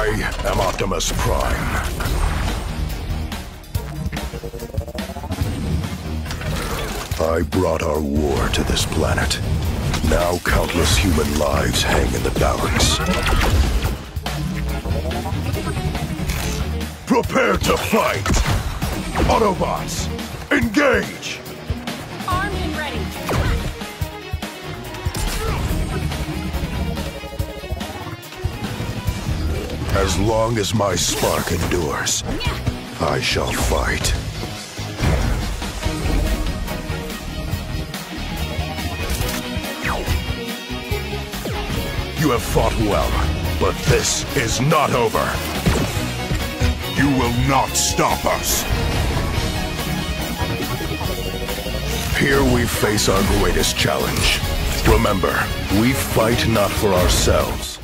I am Optimus Prime. I brought our war to this planet. Now countless human lives hang in the balance. Prepare to fight! Autobots, engage! Armed and ready. As long as my spark endures, I shall fight. You have fought well, but this is not over. You will not stop us. Here we face our greatest challenge. Remember, we fight not for ourselves,